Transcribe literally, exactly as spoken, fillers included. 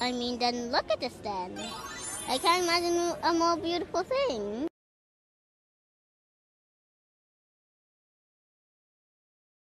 I mean, then look at this then. I can't imagine a more beautiful thing.